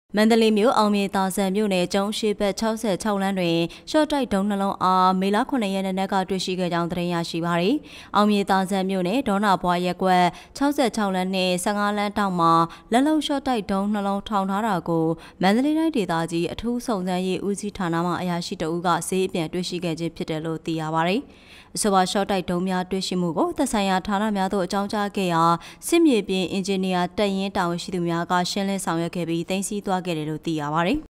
မန္တလေးမြို့အောင်မြေသာဆန်မြို့နယ်ကျုံရှိဘက်66လမ်းတွင်ရှော့တိုက်ဒုံးနှလုံးအားမေလ9ရက်နေ့ကတွေ့ရှိခဲ့ကြောင်းသတင်းရရှိပါသည်။အောင်မြေသာဆန်မြို့နယ်ဒေါနာဘွားရက်ကွက်66လမ်းနှင့်15လမ်းတောင်မှာလက်လုံရှော့တိုက်ဒုံးနှလုံးထောင်ထားတာကိုမန္တလေးတိုင်းဒေသကြီးအထူးစုံစမ်းရေးဦးစီးဌာနမှအရာရှိတအုပ်ကဈေးအပြန်တွေ့ရှိခဲ့ခြင်းဖြစ်တယ်လို့သိရပါသည်။အဆိုပါရှော့တိုက်ဒုံးများတွေ့ရှိမှုကိုသက်ဆိုင်ရာဌာနများသို့အကြောင်းကြားခဲ့ရာစစ်မြေပြင်အင်ဂျင်နီယာတပ်ရင်းတာဝန်ရှိသူများကရှင်းလင်းဆောင်ရွက်ခဲ့ပြီးသိမ်းဆည်းသွားခဲ့တယ်လို့သိရပါတယ်